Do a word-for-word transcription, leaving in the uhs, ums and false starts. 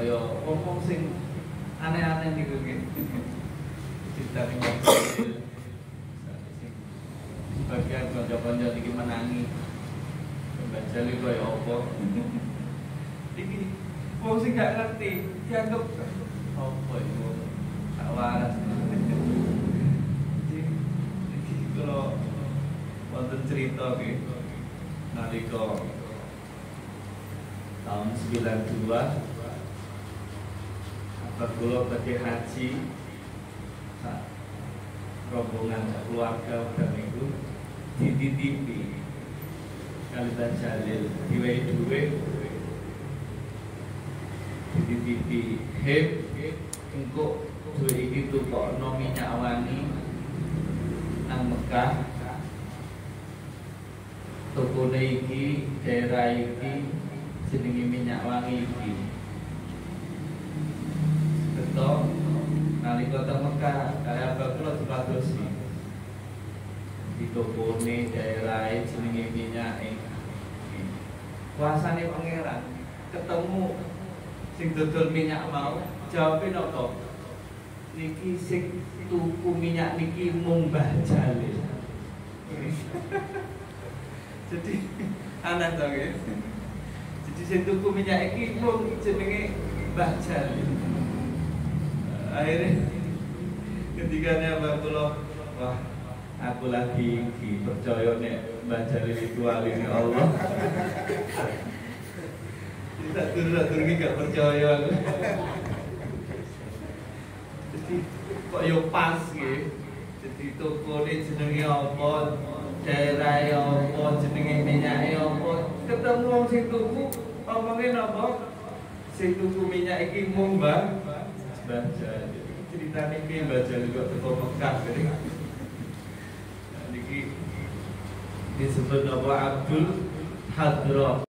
kaya wong sing aneh-aneh niku nggih. Ceritane sebagian kanca-kanca niki menangi. Mbak Jali kaya apa? Iki wong sing gak ngerti dianggap apa itu tak waras. Iki kalau wonten cerita nggih nalika tahun sembilan puluh dua apa kula badhe haji sak rombongan keluarga dan itu dititipi kali Mbah Jalil diwehi dhuwit dititipi hep engko dhuwit iki tukokno minyak wangi nang Mekah tokone iki daerah iki jenenge minyak wangi iki beto nalika teng Mekah kaya apa kula dipadosi di tokone daerah jenenge minyak iki kuasane pangeran ketemu sing dodol minyak mau jawabe napa niki sing tuku minyak niki mung Mbah Jalil. Jadi anak to nggih. Jadi sing tuku minyak iki mung jenenge Mbah Jalil. Akhirnya ketika nyamar kula wah aku lagi dipercaya nek Mbah Jalil itu waline Allah. Tidak turun-turun iki gak percaya aku. Jadi kok yo pas nggih. Jadi tokone jenenge apa? Daerah apa jenenge minyake apa? Ketemu wong sing tuku omonge napa? Sing tuku minyak iki mung Mbah Jalil. Ceritane piye Mbah Jalil kok teko Mekah gini. Niki disebut apa Abdul Hadra.